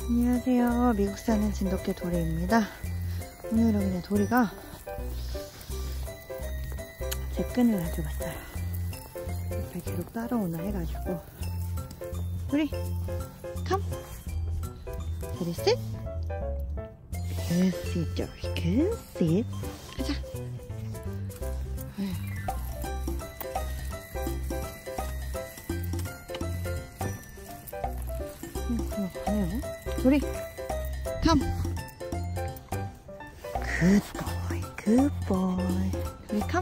안녕하세요. 미국 사는 진돗개 도리입니다. 오늘은 그냥 도리가 제 끈을 가져갔어요. 옆에 계속 따라오나 해가지고. 도리, 컴! 도리, sit! Good sit, Dory. Good sit. 가자. 그냥 가네요. 도리, come. Good boy, good boy. 도리, come.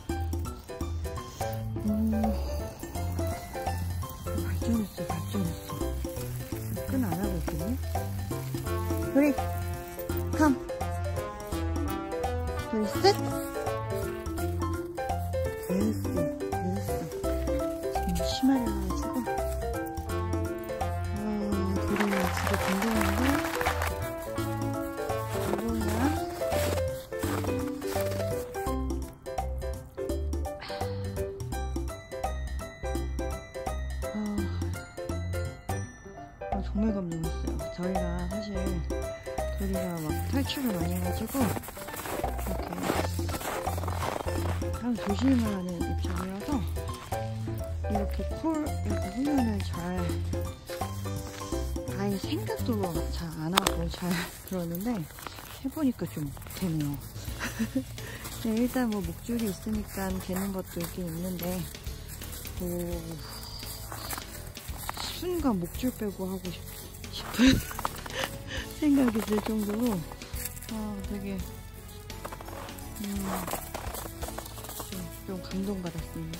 발전했어. 끈 안 하고 있거든요. 도리, come. 도리, sit. 됐어. 지금 심하려가지고. 도리가 집에 건강한데. 정말 감동했어요. 저희가 사실 도리가 막 탈출을 많이 해가지고 이렇게 항상 조심을 하는 입장이라서 이렇게 이렇게 훈련을 잘 아예 생각도 잘 안 하고 잘 그러는데 해보니까 좀 되네요. 네, 일단 뭐 목줄이 있으니까 되는 것도 있긴 있는데 순간 목줄 빼고 하고 싶은 생각이 들 정도로 되게 좀 감동받았습니다.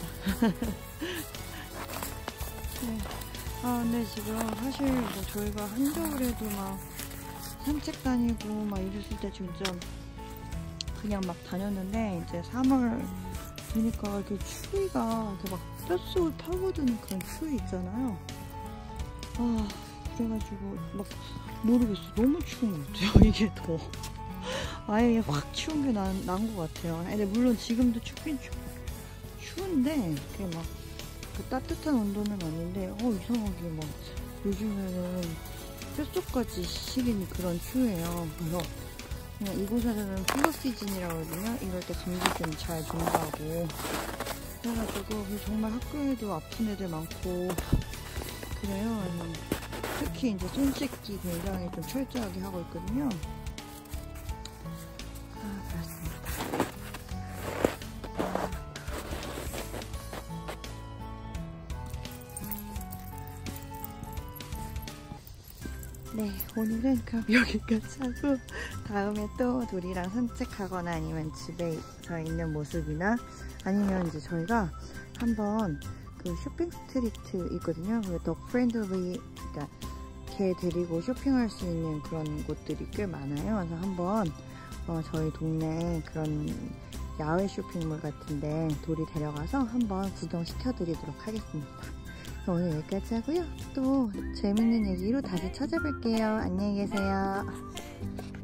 네. 근데 지금 사실 뭐 저희가 한겨울에도 막 산책 다니고 막 이랬을 때 진짜 그냥 막 다녔는데 이제 3월 되니까 이렇게 추위가 이렇게 막 뼛속을 파고드는 그런 추위 있잖아요. 그래가지고 막 모르겠어. 너무 추운 것 같아요. 이게 더 아예 확 추운 게 난 것 같아요. 근데 물론 지금도 춥긴 추운데 그게 막 그 따뜻한 온도는 아닌데 이상하게 막 요즘에는 뼛속까지 시리는 그런 추위예요. 그래서 그냥 이곳에서는 플루 시즌이라고 하거든요. 이럴 때 감기 좀 잘 돈다고 그래가지고 정말 학교에도 아픈 애들 많고 그래요. 특히 이제 손 씻기 굉장히 좀 철저하게 하고 있거든요. 그렇습니다. 네, 오늘은 그럼 여기까지 하고 다음에 또 도리랑 산책하거나 아니면 집에서 있는 모습이나 아니면 이제 저희가 한번 그 쇼핑 스트리트 있거든요. 덕 프렌들리, 그러니까 개 데리고 쇼핑할 수 있는 그런 곳들이 꽤 많아요. 그래서 한번 저희 동네 그런 야외 쇼핑몰 같은데 도리 데려가서 한번 구경시켜 드리도록 하겠습니다. 오늘 여기까지 하고요. 또 재밌는 얘기로 다시 찾아뵐게요. 안녕히 계세요.